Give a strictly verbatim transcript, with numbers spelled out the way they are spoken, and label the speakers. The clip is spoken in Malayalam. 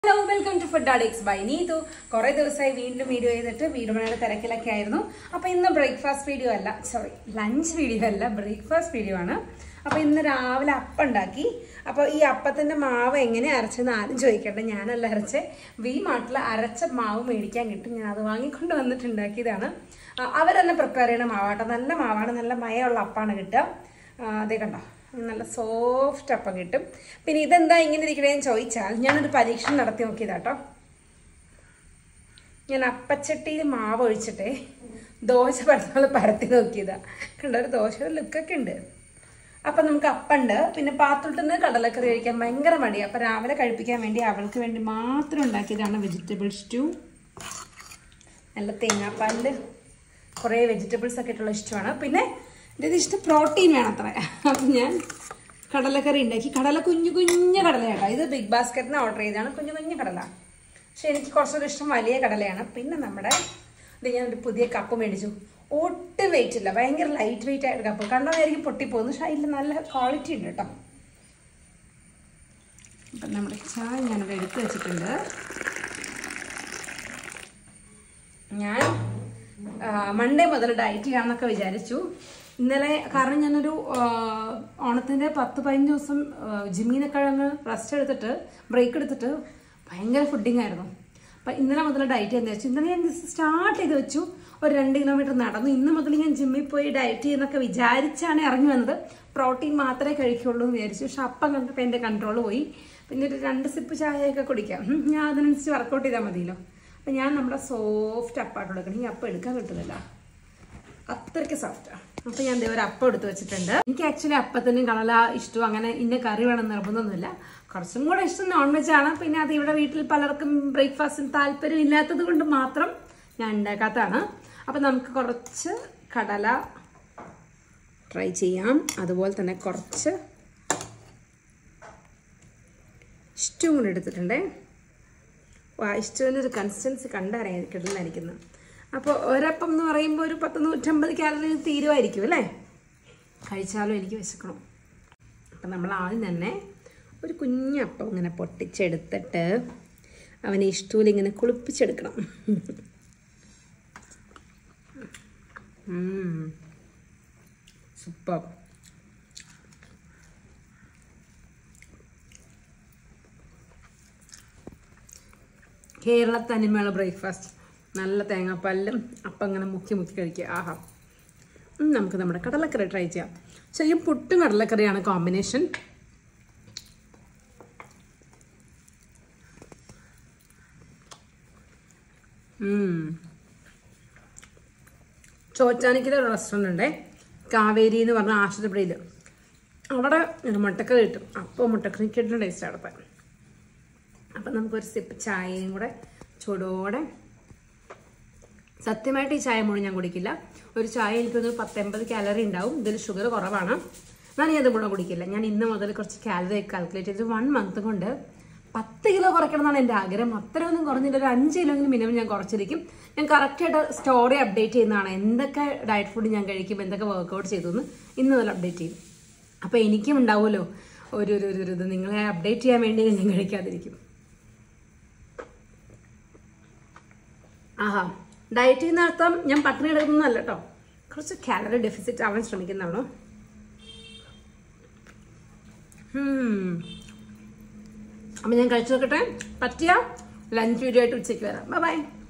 Speaker 1: Hello, welcome to Food Addicts by Neetu. കുറേ ദിവസമായി വീണ്ടും വീഡിയോ ചെയ്തിട്ട് വീഡിയോ പണിയുടെ തിരക്കിലൊക്കെ ആയിരുന്നു. അപ്പോൾ ഇന്ന് ബ്രേക്ക്ഫാസ്റ്റ് വീഡിയോ അല്ല, സോറി ലഞ്ച് വീഡിയോ അല്ല, ബ്രേക്ക്ഫാസ്റ്റ് വീഡിയോ ആണ്. അപ്പോൾ ഇന്ന് രാവിലെ അപ്പം ഉണ്ടാക്കി. അപ്പോൾ ഈ അപ്പത്തിൻ്റെ മാവ് എങ്ങനെ അരച്ചെന്ന് ആരും ചോദിക്കട്ടെ, ഞാനല്ല അരച്ചേ. വി മാർട്ടിൽ അരച്ച മാവ് മേടിക്കാൻ കിട്ടും, ഞാൻ അത് വാങ്ങിക്കൊണ്ട് വന്നിട്ട് ഉണ്ടാക്കിയതാണ്. അവരെല്ലാം പ്രിപ്പയർ ചെയ്യണ മാവാട്ടോ, നല്ല മാവാണ്, നല്ല മയമുള്ള അപ്പമാണ് കിട്ടുക. അതേ കണ്ടോ, നല്ല സോഫ്റ്റ് അപ്പം കിട്ടും. പിന്നെ ഇതെന്താ ഇങ്ങനെ ഇരിക്കണേന്ന് ചോദിച്ചാൽ ഞാനൊരു പരീക്ഷണം നടത്തി നോക്കിയതാട്ടോ. ഞാൻ അപ്പച്ചട്ടിയിൽ മാവ് ഒഴിച്ചിട്ട് ദോശ പരത്തോളം പരത്തി നോക്കിയതാ. കണ്ടോ, ഒരു ദോശയുടെ ലുക്കൊക്കെ ഉണ്ട്. അപ്പം നമുക്ക് അപ്പുണ്ട്. പിന്നെ പാത്രത്തിൽ കടലക്കറി കഴിക്കാൻ ഭയങ്കര മടിയാണ്. അപ്പം രാവിലെ കഴിപ്പിക്കാൻ വേണ്ടി അവൾക്ക് വേണ്ടി മാത്രം ഉണ്ടാക്കിയതാണ് വെജിറ്റബിൾ സ്റ്റൂ. നല്ല തേങ്ങാപ്പാലിൽ കുറേ വെജിറ്റബിൾസ് ഒക്കെ ഇട്ടുള്ള ഇഷ്ടമാണ്. പിന്നെ ഇത് ഇഷ്ടം പ്രോട്ടീൻ വേണം അത്ര. അപ്പം ഞാൻ കടലക്കറി ഉണ്ടാക്കി. കടല കുഞ്ഞു കുഞ്ഞു കടലയാട്ടോ. ഇത് ബിഗ് ബാസ്ക്കറ്റിന് ഓർഡർ ചെയ്തതാണ്, കുഞ്ഞു കുഞ്ഞു കടല. പക്ഷെ എനിക്ക് കുറച്ചുകൂടി ഇഷ്ടം വലിയ കടലയാണ്. പിന്നെ നമ്മുടെ ഇത് ഞാനൊരു പുതിയ കപ്പ് മേടിച്ചു. ഒട്ടും വെയിറ്റ് ഇല്ല, ഭയങ്കര ലൈറ്റ് വെയിറ്റ് ആയിട്ട് കപ്പ്. കണ്ടതായിരിക്കും പൊട്ടിപ്പോകുന്നു, പക്ഷെ അതിൽ നല്ല ക്വാളിറ്റി ഉണ്ട് കേട്ടോ. അപ്പം നമ്മുടെ ചായ ഞാനത് എടുത്ത് വെച്ചിട്ടുണ്ട്. ഞാൻ മൺഡേ മുതൽ ഡയറ്റ് ചെയ്യാമെന്നൊക്കെ വിചാരിച്ചു. ഇന്നലെ കാരണം ഞാനൊരു ഓണത്തിൻ്റെ പത്ത് പതിനഞ്ച് ദിവസം ജിമ്മിനൊക്കെ അങ്ങ് റെസ്റ്റ് എടുത്തിട്ട് ബ്രേക്ക് എടുത്തിട്ട് ഭയങ്കര ഫുഡിങ് ആയിരുന്നു. അപ്പം ഇന്നലെ മുതൽ ഡയറ്റ് ചെയ്യാൻ വെച്ചു. ഇന്നലെ ഞാൻ സ്റ്റാർട്ട് ചെയ്ത് വെച്ചു, ഒരു രണ്ട് കിലോമീറ്റർ നടന്നു. ഇന്ന് മുതൽ ഞാൻ ജിമ്മിൽ പോയി ഡയറ്റ് ചെയ്യുന്നൊക്കെ വിചാരിച്ചാണ് ഇറങ്ങി വന്നത്. പ്രോട്ടീൻ മാത്രമേ കഴിക്കുള്ളൂ എന്ന് വിചാരിച്ചു. പക്ഷെ അപ്പം കണ്ടപ്പോൾ എൻ്റെ കൺട്രോൾ പോയി. പിന്നെ ഒരു രണ്ട് സിപ്പ് ചായയൊക്കെ കുടിക്കാം, ഞാൻ അതിനനുസരിച്ച് വർക്കൗട്ട് ചെയ്താൽ മതിയല്ലോ. അപ്പം ഞാൻ നമ്മുടെ സോഫ്റ്റ് അപ്പാട്ട് കൊടുക്കണം. ഈ അപ്പം എടുക്കാൻ കിട്ടുന്നില്ല, അത്രയ്ക്ക് സോഫ്റ്റാണ്. അപ്പം ഞാൻ ഒരു അപ്പം എടുത്ത് വെച്ചിട്ടുണ്ട്. എനിക്ക് ആക്ച്വലി അപ്പത്തിനും കടല ഇഷ്ടവും അങ്ങനെ ഇന്ന കറി വേണം നിർബന്ധമൊന്നുമില്ല. കുറച്ചും കൂടെ ഇഷ്ടം നോൺ വെജ് ആണ്. പിന്നെ അത് ഇവിടെ വീട്ടിൽ പലർക്കും ബ്രേക്ക്ഫാസ്റ്റിന് താല്പര്യം ഇല്ലാത്തത് കൊണ്ട് മാത്രം ഞാൻ ഉണ്ടാക്കാത്തതാണ്. അപ്പം നമുക്ക് കുറച്ച് കടല ട്രൈ ചെയ്യാം. അതുപോലെ തന്നെ കുറച്ച് ഇഷ്ടവും കൂടെ എടുത്തിട്ടുണ്ട്. ഇഷ്ടത്തിൻ്റെ ഒരു കൺസിസ്റ്റൻസി കണ്ടറിയാൻ കിട്ടുന്നതായിരിക്കുന്നു. അപ്പോൾ ഒരപ്പം എന്ന് പറയുമ്പോൾ ഒരു പത്ത് നൂറ്റമ്പത് കാലറി തീരുമായിരിക്കും അല്ലേ. കഴിച്ചാലും എനിക്ക് വിശക്കണം. അപ്പം നമ്മൾ ആദ്യം തന്നെ ഒരു കുഞ്ഞപ്പം ഇങ്ങനെ പൊട്ടിച്ചെടുത്തിട്ട് അവനെ ഇഷ്ടൂല ഇങ്ങനെ കുളിപ്പിച്ചെടുക്കണം. സൂപ്പർ. കേരള തനിമയുള്ള ബ്രേക്ക്ഫാസ്റ്റ്, നല്ല തേങ്ങാപ്പാലിലും അപ്പം ഇങ്ങനെ മുക്കി മുക്കി കഴിക്കുക. ആഹാ. നമുക്ക് നമ്മുടെ കടലക്കറി ട്രൈ ചെയ്യാം. ശരിക്കും പുട്ടും കടലക്കറിയാണ് കോമ്പിനേഷൻ. ചോറ്റാനിക്കൽ ഒരു റെസ്റ്റോറൻ്റ് ഉണ്ട്, കാവേരി എന്ന് പറഞ്ഞ ആശുപത്രിയിൽ. അവിടെ മുട്ടക്കറി കിട്ടും. അപ്പോൾ മുട്ടക്കറി കിട്ടുന്ന ടേസ്റ്റ് അവിടെ. അപ്പം നമുക്കൊരു സിപ്പ് ചായയും കൂടെ ചൂടോടെ. സത്യമായിട്ട് ഈ ചായ മുഴുവൻ ഞാൻ കുടിക്കില്ല. ഒരു ചായ എനിക്കൊന്ന് പത്തൊമ്പത് കാലറി ഉണ്ടാവും. ഇതിൽ ഷുഗർ കുറവാണ്. ഞാൻ അത് മുഴുവൻ കുടിക്കില്ല. ഞാൻ ഇന്ന് മുതൽ കുറച്ച് കാലറി കാൽക്കുലേറ്റ് ചെയ്ത് വൺ മന്ത് കൊണ്ട് പത്ത് കിലോ കുറയ്ക്കണം എന്നാണ് എൻ്റെ ആഗ്രഹം. അത്രയൊന്നും കുറഞ്ഞിട്ട് ഒരു അഞ്ച് കിലോയെങ്കിലും മിനിമം ഞാൻ കുറച്ചിരിക്കും. ഞാൻ കറക്റ്റായിട്ട് സ്റ്റോറി അപ്ഡേറ്റ് ചെയ്യുന്നതാണ്, എന്തൊക്കെ ഡയറ്റ് ഫുഡ് ഞാൻ കഴിക്കും, എന്തൊക്കെ വർക്കൗട്ട് ചെയ്തു എന്ന് ഇന്ന് മുതൽ അപ്ഡേറ്റ് ചെയ്യും. അപ്പോൾ എനിക്കും ഉണ്ടാവുമല്ലോ ഒരു ഒരു ഒരു ഇത്, നിങ്ങളെ അപ്ഡേറ്റ് ചെയ്യാൻ വേണ്ടി ഞാൻ കഴിക്കാതിരിക്കും. ആഹാ. ഡയറ്റ് ചെയ്യുന്ന അർത്ഥം ഞാൻ പട്ടിണി എടുക്കുന്നതല്ല കേട്ടോ, കുറച്ച് കാലറി ഡെഫിസിറ്റ് ആവാൻ ശ്രമിക്കുന്നതാണോ. അപ്പം ഞാൻ കഴിച്ചു നോക്കട്ടെ. പറ്റിയ ലഞ്ച് വീഡിയോ ആയിട്ട് ഉച്ചയ്ക്ക് വരാം. Bye by.